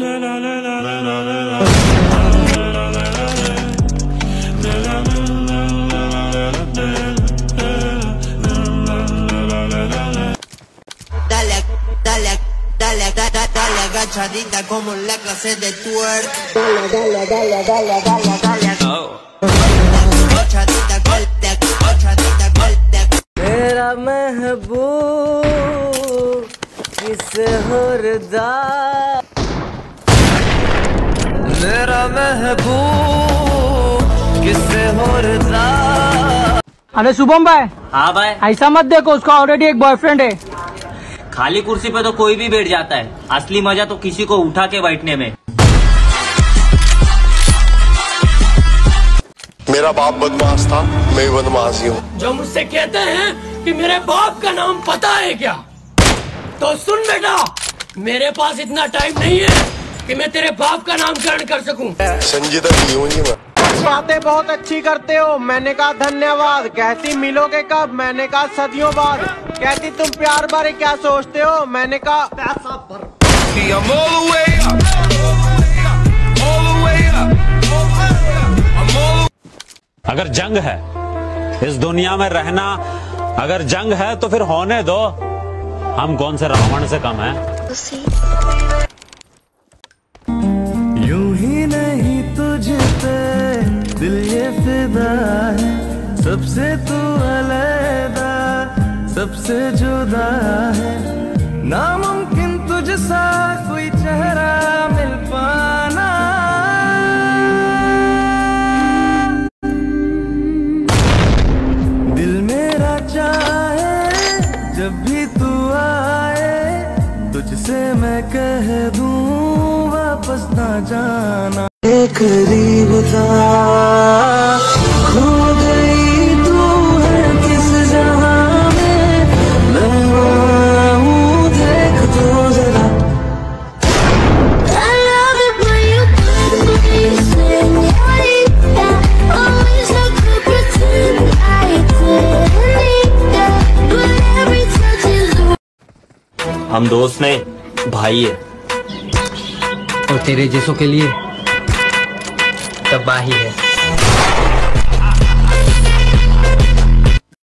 Dale agachadita como en la clase de twerk. मेरा महबूब किसे हुर्दा, मेरा महबूब किसे हुर्दा। अरे शुभम भाई। हाँ भाई। ऐसा मत देखो, उसका ऑलरेडी एक बॉयफ्रेंड है। खाली कुर्सी पे तो कोई भी बैठ जाता है, असली मजा तो किसी को उठा के बैठने में। मेरा बाप बदमाश था, मैं बदमाशी हूँ। जो मुझसे कहते हैं कि मेरे बाप का नाम पता है क्या, तो सुन बेटा, मेरे पास इतना टाइम नहीं है कि मैं तेरे बाप का नामकरण कर सकूं। संजीदा जी हूँ मैं। बातें बहुत अच्छी करते हो। मैंने कहा धन्यवाद। कहती मिलोगे कब? मैंने कहा सदियों बाद। कहती तुम प्यार बारे क्या सोचते हो? मैंने कहा पैसा पर। अगर जंग है इस दुनिया में रहना, अगर जंग है तो फिर होने दो। हम कौन से रावण से कम हैं? यूं ही नहीं तुझ पे दिल ये फिदा है, सबसे तू अलग, सबसे जुदा है। नामुमकिन तुझसा कोई चेहरा मिल पाना। दिल मेरा चाहे जब भी तू आए, तुझसे मैं कह दूं वापस ना जाना। करीब था खो गई तू है किस जहां में, मैं हूँ देख तो जरा। हम दोस्त नहीं भाई है, और तेरे जैसों के लिए तबाही है।